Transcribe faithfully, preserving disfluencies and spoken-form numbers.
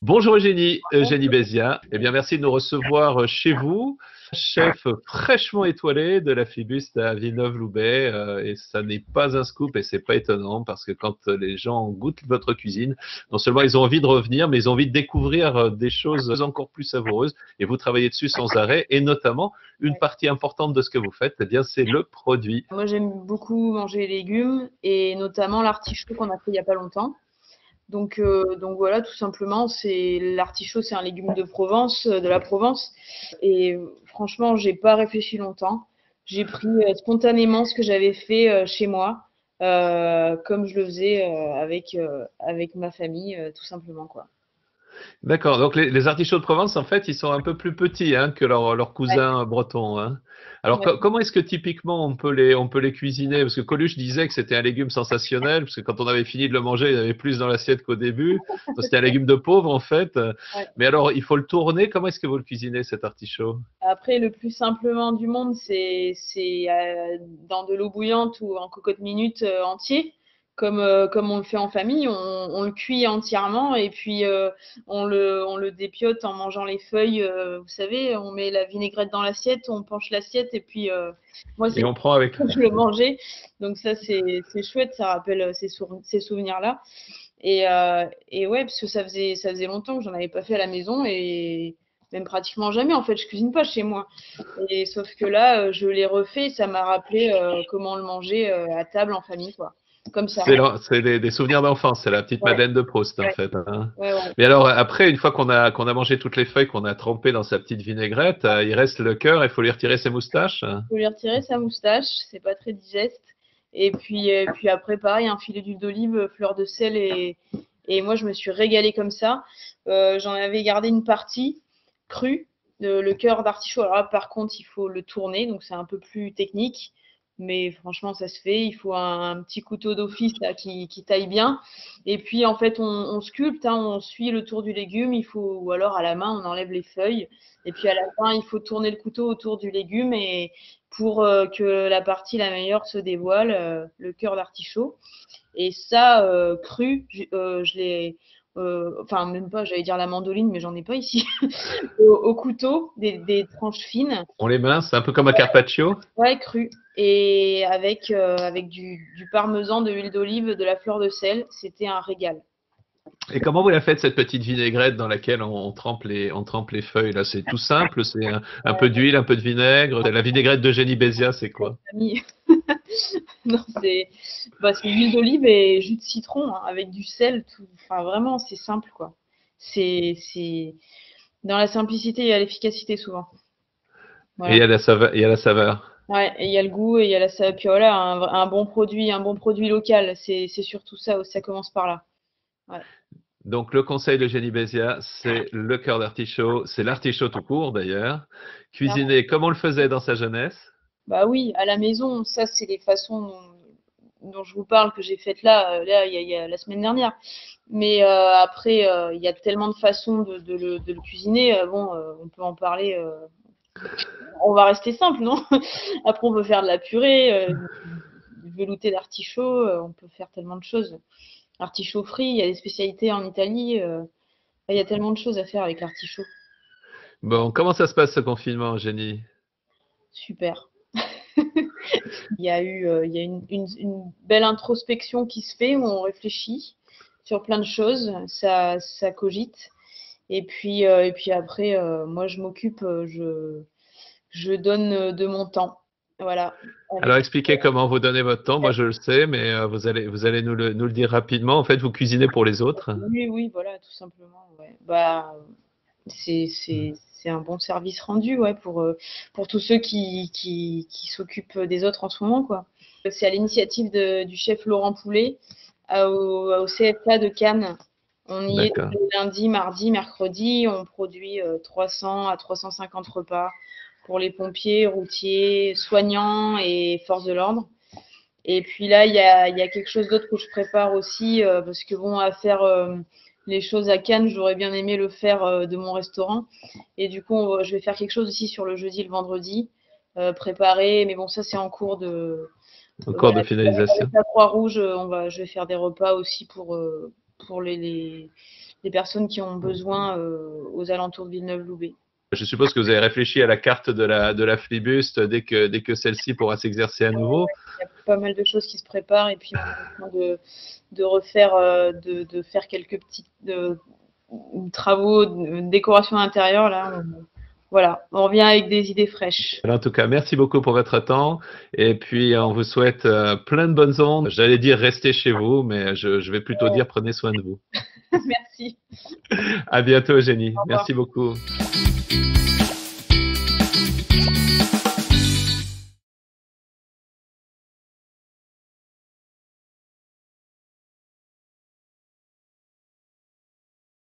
Bonjour Eugénie, Eugénie Bézia. Eh bien, merci de nous recevoir chez vous. Chef fraîchement étoilé de la Flibuste à Villeneuve-Loubet. Euh, et ça n'est pas un scoop et c'est pas étonnant parce que quand les gens goûtent votre cuisine, non seulement ils ont envie de revenir, mais ils ont envie de découvrir des choses encore plus savoureuses. Et vous travaillez dessus sans arrêt. Et notamment, une partie importante de ce que vous faites, eh bien, c'est le produit. Moi, j'aime beaucoup manger les légumes et notamment l'artichaut qu'on a fait il n'y a pas longtemps. Donc, euh, donc voilà, tout simplement, c'est l'artichaut, c'est un légume de Provence, euh, de la Provence. Et euh, franchement, j'ai pas réfléchi longtemps. J'ai pris euh, spontanément ce que j'avais fait euh, chez moi, euh, comme je le faisais euh, avec euh, avec ma famille, euh, tout simplement quoi. D'accord. Donc les, les artichauts de Provence, en fait, ils sont un peu plus petits hein, que leurs leurs Ouais, cousins bretons. Hein. Alors ouais. co- comment est-ce que typiquement on peut les on peut les cuisiner? Parce que Coluche disait que c'était un légume sensationnel, parce que quand on avait fini de le manger, il y avait plus dans l'assiette qu'au début. Donc c'était un légume de pauvre en fait. Ouais. Mais alors il faut le tourner. Comment est-ce que vous le cuisinez cet artichaut? Après, le plus simplement du monde, c'est c'est euh, dans de l'eau bouillante ou en cocotte minute euh, entier, comme, euh, comme on le fait en famille. On, on le cuit entièrement et puis euh, on, le, on le dépiote en mangeant les feuilles. Euh, vous savez, on met la vinaigrette dans l'assiette, on penche l'assiette et puis euh, moi, c'est Et on prend avec. comme je le mangeais. Donc ça, c'est c'est chouette, ça rappelle euh, ces, sou- ces souvenirs-là. Et, euh, et ouais, parce que ça faisait, ça faisait longtemps que j'en avais pas fait à la maison et même pratiquement jamais. En fait, je cuisine pas chez moi. Et sauf que là, euh, je l'ai refait et ça m'a rappelé euh, comment le manger euh, à table en famille, quoi. Comme ça. C'est la- c'est des, des souvenirs d'enfance, c'est la petite Ouais, Madeleine de Proust en ouais, fait. Hein. ouais, ouais. Mais alors après, une fois qu'on a qu'on a mangé toutes les feuilles qu'on a trempées dans sa petite vinaigrette, euh, il reste le cœur. Il faut lui retirer ses moustaches. Faut lui retirer sa moustache, c'est pas très digeste. Et puis, et puis après, pareil, un filet d'huile d'olive, fleur de sel et, et moi, je me suis régalée comme ça. Euh, j'en avais gardé une partie crue, le, le cœur d'artichaut. Alors là, par contre, il faut le tourner, donc c'est un peu plus technique. Mais franchement, ça se fait. Il faut un, un petit couteau d'office là, qui, qui taille bien. Et puis, en fait, on, on sculpte, hein, on suit le tour du légume. Il faut, ou alors à la main, on enlève les feuilles. Et puis à la fin, il faut tourner le couteau autour du légume et pour euh, que la partie la meilleure se dévoile, euh, le cœur d'artichaut. Et ça, euh, cru, je, euh, je l'ai, euh, enfin même pas, j'allais dire la mandoline, mais j'en ai pas ici, au, au couteau, des, des tranches fines, On les mince, un peu comme un carpaccio. ouais, cru. Et avec, euh, avec du, du parmesan, de l'huile d'olive, de la fleur de sel, c'était un régal. Et comment vous la faites cette petite vinaigrette dans laquelle on, on trempe les on trempe les feuilles là? C'est tout simple, c'est un, un peu d'huile, un peu de vinaigre. La vinaigrette de Génie Bézia, c'est quoi? Non, c'est bah, c'est huile d'olive et jus de citron hein, avec du sel. Tout. Enfin, vraiment, c'est simple, quoi. C'est, c'est... Dans la simplicité, il y a l'efficacité souvent. Et il y Voilà. a la saveur, il y a la saveur. Ouais, et il y a le goût et il y a la saveur. Puis voilà, un, un bon produit, un bon produit local, c'est, c'est surtout ça, ça commence par là. Ouais. Donc le conseil de Génie Bézia, c'est le cœur d'artichaut, c'est l'artichaut tout court d'ailleurs, cuisiné comme on le faisait dans sa jeunesse. Bah oui, à la maison, ça, c'est les façons dont, dont je vous parle que j'ai faites là, euh, là, il y a, il y a la semaine dernière. Mais euh, après, euh, il y a tellement de façons de, de le, de le cuisiner. Euh, bon, euh, on peut en parler. Euh, on va rester simple, non? Après, on peut faire de la purée, euh, du velouté d'artichaut. Euh, on peut faire tellement de choses. Artichaut frit, il y a des spécialités en Italie. Euh, il y a tellement de choses à faire avec l'artichaut. Bon, comment ça se passe ce confinement, Génie? Super. Il y a eu, euh, il y a une, une, une belle introspection qui se fait où on réfléchit sur plein de choses, ça, ça cogite. Et puis, euh, et puis après, euh, moi, je m'occupe, euh, je, je donne euh, de mon temps. Voilà. Alors Avec, expliquez comment vous donnez votre temps. Moi je le sais, mais euh, vous allez vous allez nous le, nous le dire rapidement. En fait, vous cuisinez pour les autres. oui, oui, voilà, tout simplement. Ouais. Bah, c'est, c'est, c'est un bon service rendu, ouais, pour, euh, pour tous ceux qui, qui, qui s'occupent des autres en ce moment, quoi. C'est à l'initiative de- du chef Laurent Poulet, à- au, au C F A de Cannes. On y est D'accord. tous les lundis, mardi, mercredi. On produit euh, trois cents à trois cent cinquante repas pour les pompiers, routiers, soignants et forces de l'ordre. Et puis là, il y a, il y a quelque chose d'autre que je prépare aussi, euh, parce que bon, à faire euh, les choses à Cannes, j'aurais bien aimé le faire euh, de mon restaurant. Et du coup, on va- je vais faire quelque chose aussi sur le jeudi et le vendredi, euh, préparer. Mais bon, ça, c'est en cours de, Au cours voilà, de avec finalisation. la Croix-Rouge, euh, on va, je vais faire des repas aussi pour, euh, pour les, les, des personnes qui ont besoin euh, aux alentours de Villeneuve-Loubet. Je suppose que vous avez réfléchi à la carte de la, de la flibuste dès que, dès que celle-ci pourra s'exercer à nouveau. Il y a pas mal de choses qui se préparent et puis on est en train de, de refaire, euh, de, de faire quelques petits de, travaux, de décoration intérieure. Là, on, voilà, on revient avec des idées fraîches. En tout cas, merci beaucoup pour votre temps et puis on vous souhaite euh, plein de bonnes ondes. J'allais dire restez chez vous, mais je, je vais plutôt dire prenez soin de vous. Merci. À bientôt, Eugénie. Merci beaucoup.